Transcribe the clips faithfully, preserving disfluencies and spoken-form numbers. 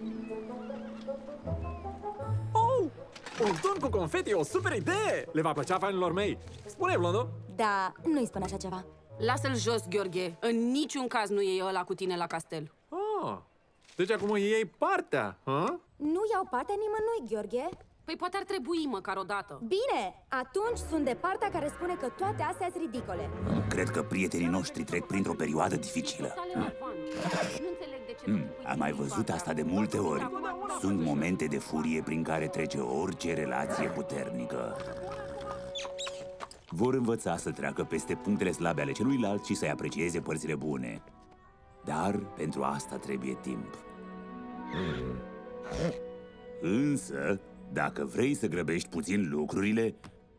Oh! Un tun cu confeti e o super idee! Le va plăcea fanilor mei. Spune, Blondo. Da, nu-i spune așa ceva. Lasă-l jos, Gheorghe. În niciun caz nu iei ăla cu tine la castel. Ah, deci acum îi iei partea, ha? Nu iau partea nimănui, Gheorghe. Păi poate ar trebui măcar o dată. Bine, atunci sunt de partea care spune că toate astea sunt ridicole. Cred că prietenii noștri trec printr-o perioadă dificilă. Hmm, am mai văzut asta de multe ori. Sunt momente de furie prin care trece orice relație puternică. Vor învăța să treacă peste punctele slabe ale celuilalt și să-i aprecieze părțile bune. Dar pentru asta trebuie timp. Însă, dacă vrei să grăbești puțin lucrurile,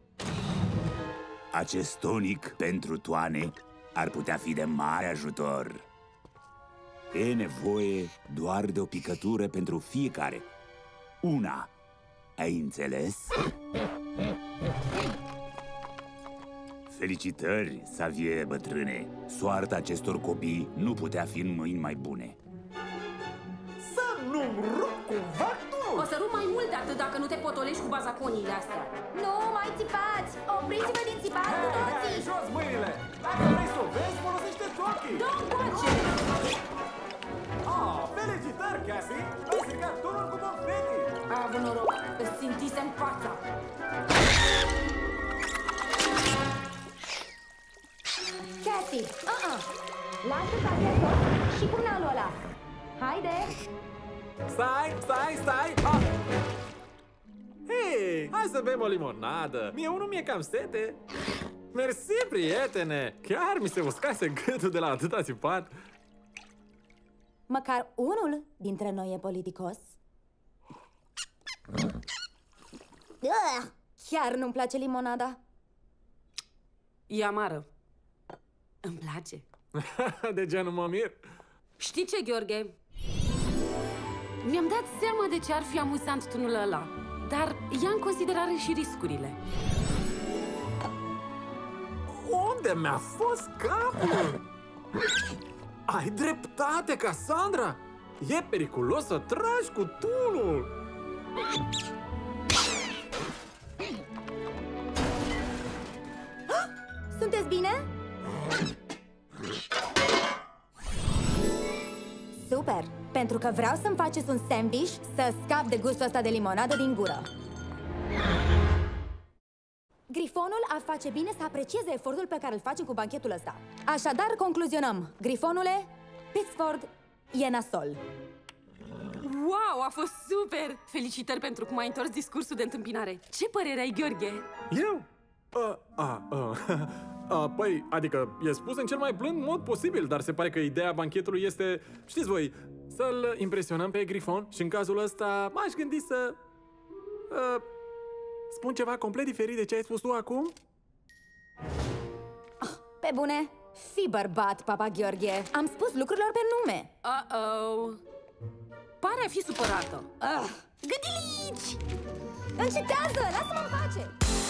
acest tonic pentru toane ar putea fi de mare ajutor. E nevoie doar de o picătură pentru fiecare. Una. Ai înțeles? Felicitări, Xavier, bătrâne. Soarta acestor copii nu putea fi în mâini mai bune. Să nu-mi rup cumva tu! O să rup mai mult de atât dacă nu te potolești cu bazaconiile astea. Nu mai țipați! Opriți-vă din țipat cu toții! Jos mâinile! Dacă vrei să o vezi, folosește-ți ochii! Da, încoace! Ah, felicitări, Cassie! Ai stricat tunul cu confeti! Ai avut noroc, îți simțisem fața. Cassie, uh-uh! Lasă pachetul și pune alul ăla! Haide! Stai, stai, stai! Ah! Hei, hai să bem o limonadă! Mie unul mi-e cam sete! Mersi, prietene! Chiar mi se uscase gâtul de la atâta țipat! Măcar unul dintre noi e politicos. Ugh, chiar nu-mi place limonada. E amară. Îmi place. De genul mă mir. Știi ce, Gheorghe? Mi-am dat seama de ce ar fi amuzant tunul ăla, dar ia în considerare și riscurile. Unde mi-a fost capul? Ai dreptate, Cassandra! E periculos să tragi cu tunul! Sunteți bine? Super! Pentru că vreau să-mi faceți un sandwich să scap de gustul ăsta de limonadă din gură. Grifonul ar face bine să aprecieze efortul pe care îl facem cu banchetul ăsta. Așadar, concluzionăm. Grifonule, Pittsford e nasol. Wow, a fost super! Felicitări pentru cum ai întors discursul de întâmpinare. Ce părere ai, Gheorghe? Eu? Uh, uh, uh. uh, păi, adică e spus în cel mai blând mod posibil, dar se pare că ideea banchetului este, știți voi, să-l impresionăm pe Grifon și în cazul ăsta m-aș gândi să... Uh, spun ceva complet diferit de ce ai spus tu acum? Pe bune, fii bărbat, papa Gheorghe. Am spus lucrurilor pe nume. Uh-oh. Pare a fi supărată. Ah, gândilici! Încetează! Lasă-mă în pace!